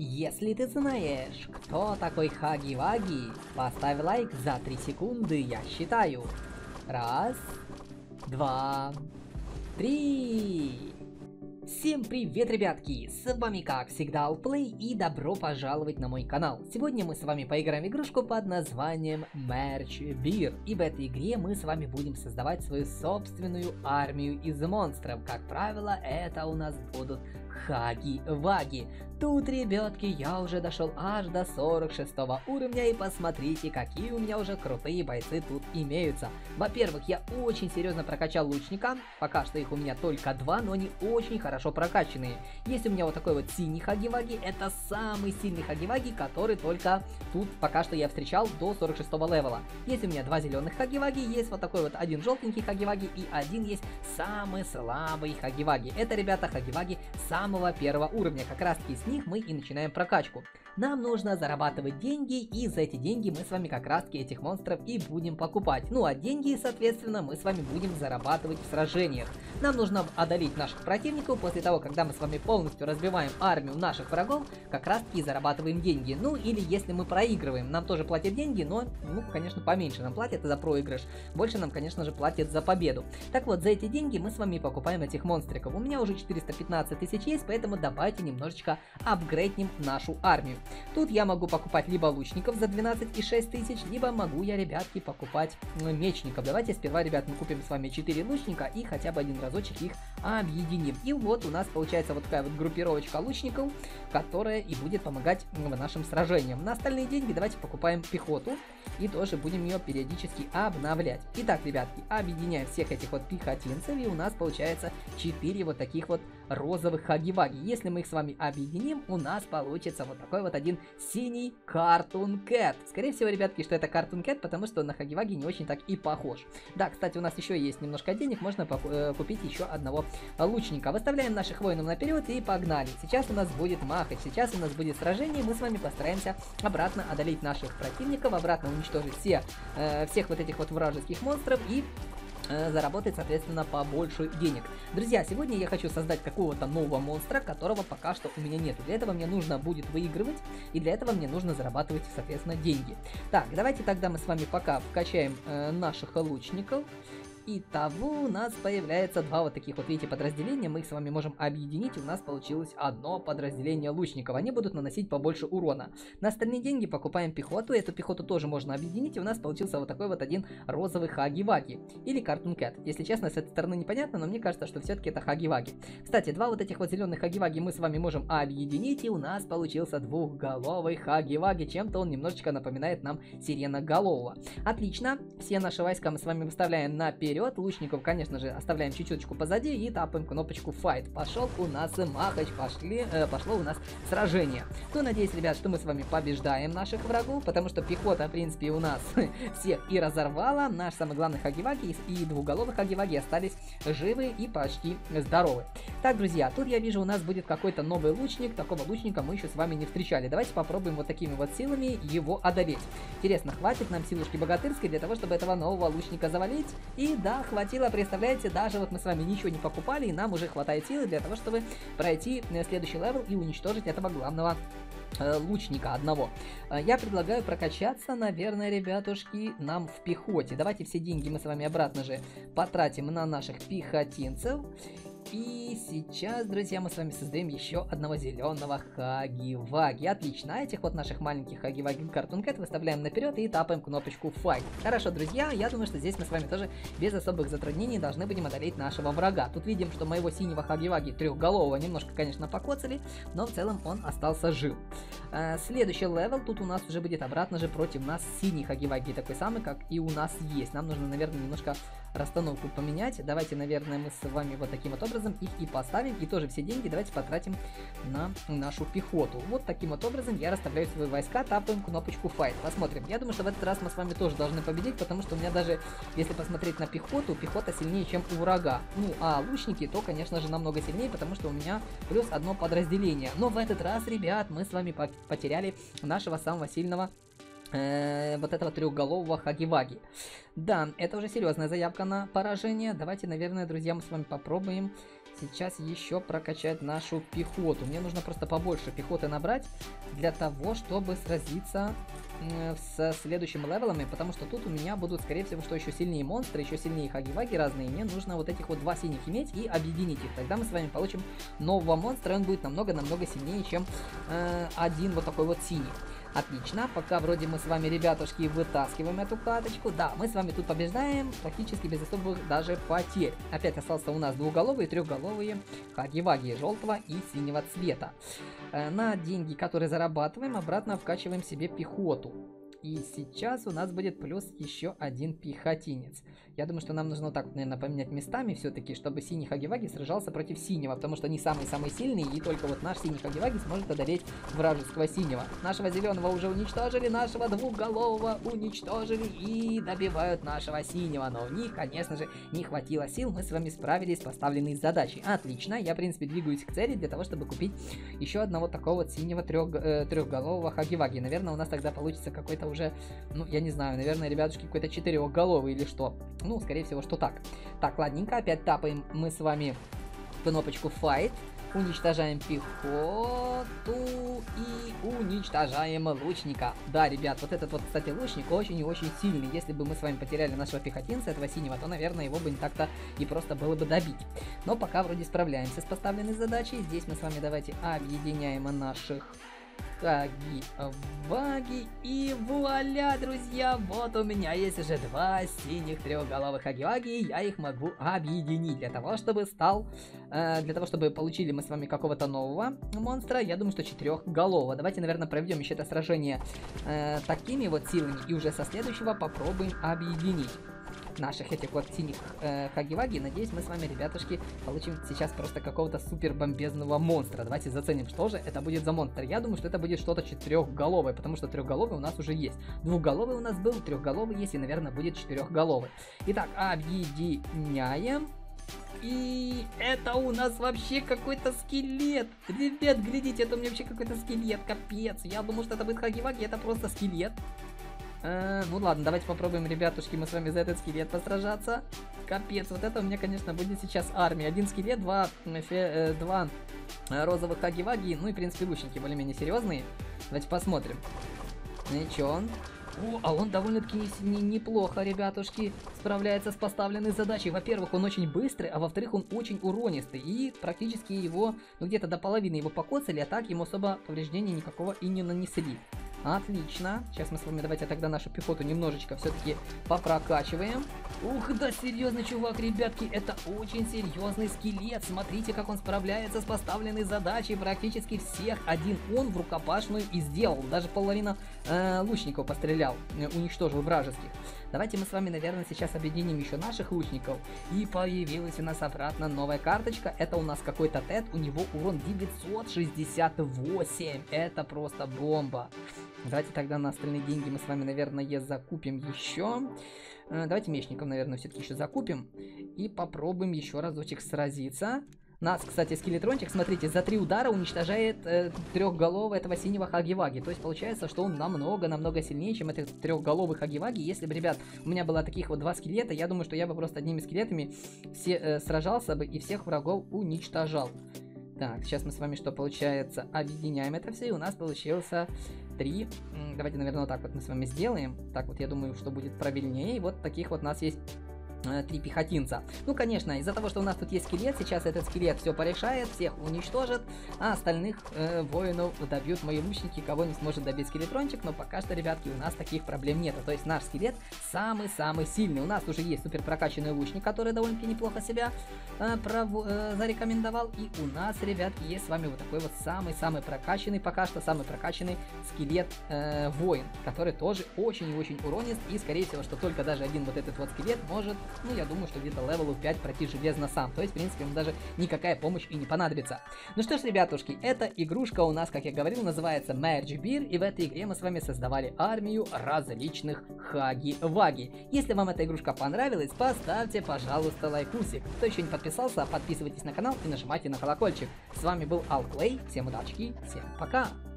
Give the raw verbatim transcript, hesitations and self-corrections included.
Если ты знаешь, кто такой Хаги-Ваги, поставь лайк за три секунды, я считаю. Раз, два, три. Всем привет, ребятки! С вами, как всегда, Алплей, и добро пожаловать на мой канал. Сегодня мы с вами поиграем в игрушку под названием Merch Beer. И в этой игре мы с вами будем создавать свою собственную армию из монстров. Как правило, это у нас будут Хаги-Ваги. Тут, ребятки, я уже дошел аж до сорок шестого уровня, и посмотрите, какие у меня уже крутые бойцы тут имеются. Во-первых, я очень серьезно прокачал лучника, пока что их у меня только два, но они очень хорошо прокачанные. Есть у меня вот такой вот синий Хаги-Ваги, это самый сильный Хаги-Ваги, который только тут пока что я встречал до сорок шестого левела. Есть у меня два зеленых Хаги-Ваги, есть вот такой вот один желтенький Хаги-Ваги и один есть самый слабый Хаги-Ваги. Это, ребята, Хаги-Ваги самого первого уровня, как раз таки с них мы и начинаем прокачку. Нам нужно зарабатывать деньги, и за эти деньги мы с вами как раз таки этих монстров и будем покупать. Ну а деньги, соответственно, мы с вами будем зарабатывать в сражениях. Нам нужно одолеть наших противников. После того, когда мы с вами полностью разбиваем армию наших врагов, как раз таки зарабатываем деньги. Ну или если мы проигрываем, нам тоже платят деньги, но, ну, конечно, поменьше нам платят за проигрыш. Больше нам, конечно же, платят за победу. Так вот, за эти деньги мы с вами покупаем этих монстриков. У меня уже четыреста пятнадцать тысяч есть, поэтому давайте немножечко апгрейднем нашу армию. Тут я могу покупать либо лучников за двенадцать и шесть тысяч, либо могу я, ребятки, покупать мечников. Давайте сперва, ребят, мы купим с вами четыре лучника и хотя бы один разочек их объединим. И вот у нас получается вот такая вот группировочка лучников, которая и будет помогать в нашим сражениям. На остальные деньги давайте покупаем пехоту и тоже будем ее периодически обновлять. Итак, ребятки, объединяем всех этих вот пехотинцев, и у нас получается четыре вот таких вот розовых Хаги-Ваги. Если мы их с вами объединим, у нас получится вот такой вот один синий Cartoon Cat. Скорее всего, ребятки, что это Cartoon Cat, потому что на Хаги-Ваги не очень так и похож. Да, кстати, у нас еще есть немножко денег, можно э, купить еще одного лучника. Выставляем наших воинов наперед и погнали. Сейчас у нас будет махач, сейчас у нас будет сражение, мы с вами постараемся обратно одолеть наших противников, обратно уничтожить все, э, всех вот этих вот вражеских монстров и заработать, соответственно, побольше денег. Друзья, сегодня я хочу создать какого-то нового монстра, которого пока что у меня нету. Для этого мне нужно будет выигрывать, и для этого мне нужно зарабатывать, соответственно, деньги. Так, давайте тогда мы с вами пока вкачаем э, наших лучников. Итого у нас появляется два вот таких вот, видите, подразделения. Мы их с вами можем объединить, и у нас получилось одно подразделение лучников. Они будут наносить побольше урона. На остальные деньги покупаем пехоту. Эту пехоту тоже можно объединить, и у нас получился вот такой вот один розовый Хаги-Ваги. Или Cartoon Cat. Если честно, с этой стороны непонятно, но мне кажется, что все-таки это Хаги-Ваги. Кстати, два вот этих вот зеленых Хаги-Ваги мы с вами можем объединить, и у нас получился двухголовый Хаги-Ваги. Чем-то он немножечко напоминает нам сиреноголового. Отлично. Все наши войска мы с вами выставляем наперед. Лучников, конечно же, оставляем чуть-чуточку позади и тапаем кнопочку Fight. Пошел у нас махач, пошли, э, пошло у нас сражение. Ну, надеюсь, ребят, что мы с вами побеждаем наших врагов, потому что пехота, в принципе, у нас всех и разорвала. Наш самый главный Хаги-Ваги и двухголовый Хаги-Ваги остались живы и почти здоровы. Так, друзья, тут я вижу, у нас будет какой-то новый лучник. Такого лучника мы еще с вами не встречали. Давайте попробуем вот такими вот силами его одолеть. Интересно, хватит нам силушки богатырской для того, чтобы этого нового лучника завалить? И да, хватило, представляете, даже вот мы с вами ничего не покупали, и нам уже хватает силы для того, чтобы пройти следующий левел и уничтожить этого главного э, лучника одного. Я предлагаю прокачаться, наверное, ребятушки, нам в пехоте. Давайте все деньги мы с вами обратно же потратим на наших пехотинцев. И сейчас, друзья, мы с вами создаем еще одного зеленого Хаги-Ваги. Отлично. А этих вот наших маленьких Хаги-Ваги Cartoon Cat выставляем наперед и тапаем кнопочку Fight. Хорошо, друзья, я думаю, что здесь мы с вами тоже без особых затруднений должны будем одолеть нашего врага. Тут видим, что моего синего Хаги-Ваги трехголового немножко, конечно, покоцали, но в целом он остался жив. А, следующий левел, тут у нас уже будет обратно же против нас синий Хаги-Ваги, такой самый, как и у нас есть. Нам нужно, наверное, немножко расстановку поменять. Давайте, наверное, мы с вами вот таким вот образом их и поставим. И тоже все деньги давайте потратим на нашу пехоту. Вот таким вот образом я расставляю свои войска, тапаем кнопочку Fight. Посмотрим. Я думаю, что в этот раз мы с вами тоже должны победить, потому что у меня даже, если посмотреть на пехоту, пехота сильнее, чем у врага. Ну, а лучники, то, конечно же, намного сильнее, потому что у меня плюс одно подразделение. Но в этот раз, ребят, мы с вами потеряли нашего самого сильного Э, вот этого трехголового Хаги-Ваги. Да, это уже серьезная заявка на поражение. Давайте, наверное, друзья, мы с вами попробуем сейчас еще прокачать нашу пехоту. Мне нужно просто побольше пехоты набрать для того, чтобы сразиться с следующими левелами, потому что тут у меня будут, скорее всего, что еще сильнее монстры, еще сильнее хаги-ваги разные. Мне нужно вот этих вот два синих иметь и объединить их. Тогда мы с вами получим нового монстра, он будет намного-намного сильнее, чем э, один вот такой вот синий. Отлично, пока вроде мы с вами, ребятушки, вытаскиваем эту каточку. Да, мы с вами тут побеждаем практически без особых даже потерь. Опять остался у нас двухголовые и трехголовые хаги-ваги желтого и синего цвета. Э, на деньги, которые зарабатываем, обратно вкачиваем себе пехоту. И сейчас у нас будет плюс еще один пехотинец. Я думаю, что нам нужно вот так вот, наверное, поменять местами все-таки, чтобы синий хаги-ваги сражался против синего, потому что они самые-самые сильные, и только вот наш синий хаги-ваги сможет одолеть вражеского синего. Нашего зеленого уже уничтожили, нашего двухголового уничтожили и добивают нашего синего, но у них, конечно же, не хватило сил, мы с вами справились с поставленной задачей. Отлично, я, в принципе, двигаюсь к цели для того, чтобы купить еще одного такого вот синего трех, э, трехголового хаги-ваги. Наверное, у нас тогда получится какой-то уже, ну, я не знаю, наверное, ребятушки, какой-то четырехголовый или что. Ну, скорее всего, что так. Так, ладненько, опять тапаем мы с вами кнопочку Fight, уничтожаем пехоту и уничтожаем лучника. Да, ребят, вот этот вот, кстати, лучник очень и очень сильный. Если бы мы с вами потеряли нашего пехотинца, этого синего, то, наверное, его бы не так-то и просто было бы добить. Но пока вроде справляемся с поставленной задачей. Здесь мы с вами давайте объединяем наших хаги-ваги, и вуаля, друзья, вот у меня есть уже два синих трехголовых хаги-ваги, я их могу объединить для того, чтобы стал, э, для того, чтобы получили мы с вами какого-то нового монстра, я думаю, что четырехголового. Давайте, наверное, проведем еще это сражение э, такими вот силами, и уже со следующего попробуем объединить наших этих вот синих э, хаги-ваги. Надеюсь, мы с вами, ребятушки, получим сейчас просто какого-то супер бомбезного монстра. Давайте заценим, что же это будет за монстр. Я думаю, что это будет что-то четырехголовое, потому что трехголовый у нас уже есть. Двухголовый у нас был, трехголовый есть и, наверное, будет четырехголовый. Итак, объединяем. И это у нас вообще какой-то скелет. Ребят, глядите, это у меня вообще какой-то скелет, капец. Я думаю, что это будет хаги-ваги, это просто скелет. Э, ну ладно, давайте попробуем, ребятушки, мы с вами за этот скелет посражаться. Капец, вот это у меня, конечно, будет сейчас армия. Один скелет, два, фе, э, два розовых хаги-ваги, ну и, в принципе, лучники более-менее серьезные. Давайте посмотрим. Ну и чё он? О, а он довольно-таки не, не, неплохо, ребятушки, справляется с поставленной задачей. Во-первых, он очень быстрый, а во-вторых, он очень уронистый. И практически его, ну где-то до половины его покоцали, а так ему особо повреждений никакого и не нанесли. Отлично. Сейчас мы с вами давайте тогда нашу пехоту немножечко все-таки попрокачиваем. Ух, да, серьезный чувак, ребятки, это очень серьезный скелет. Смотрите, как он справляется с поставленной задачей. Практически всех один он в рукопашную и сделал. Даже половина э, лучников пострелял, э, уничтожил вражеских. Давайте мы с вами, наверное, сейчас объединим еще наших лучников. И появилась у нас обратно новая карточка. Это у нас какой-то Тед, у него урон девятьсот шестьдесят восемь. Это просто бомба. Давайте тогда на остальные деньги мы с вами, наверное, закупим еще. Давайте мечников, наверное, все-таки еще закупим. И попробуем еще разочек сразиться. Нас, кстати, скелетрончик, смотрите, за три удара уничтожает э, трехголового этого синего хаги-ваги. То есть получается, что он намного-намного сильнее, чем этот трехголовый хаги-ваги. Если бы, ребят, у меня было таких вот два скелета, я думаю, что я бы просто одними скелетами все, э, сражался бы и всех врагов уничтожал. Так, сейчас мы с вами что получается? Объединяем это все, и у нас получился три. Давайте, наверное, вот так вот мы с вами сделаем. Так вот, я думаю, что будет правильнее. И вот таких вот у нас есть три пехотинца. Ну, конечно, из-за того, что у нас тут есть скелет, сейчас этот скелет все порешает, всех уничтожит, а остальных э, воинов добьют мои лучники, кого не сможет добить скелетрончик, но пока что, ребятки, у нас таких проблем нет. То есть наш скелет самый-самый сильный. У нас уже есть супер прокачанный лучник, который довольно-таки неплохо себя э, право, э, зарекомендовал, и у нас, ребятки, есть с вами вот такой вот самый-самый прокачанный, пока что самый прокачанный скелет э, воин, который тоже очень и очень уронист, и, скорее всего, что только даже один вот этот вот скелет может, ну, я думаю, что где-то левелу пять пройти железно сам. То есть, в принципе, ему даже никакая помощь и не понадобится. Ну что ж, ребятушки, эта игрушка у нас, как я говорил, называется Merge Beer. И в этой игре мы с вами создавали армию различных хаги-ваги. Если вам эта игрушка понравилась, поставьте, пожалуйста, лайкусик. Кто еще не подписался, подписывайтесь на канал и нажимайте на колокольчик. С вами был Алклей. Всем удачи, всем пока!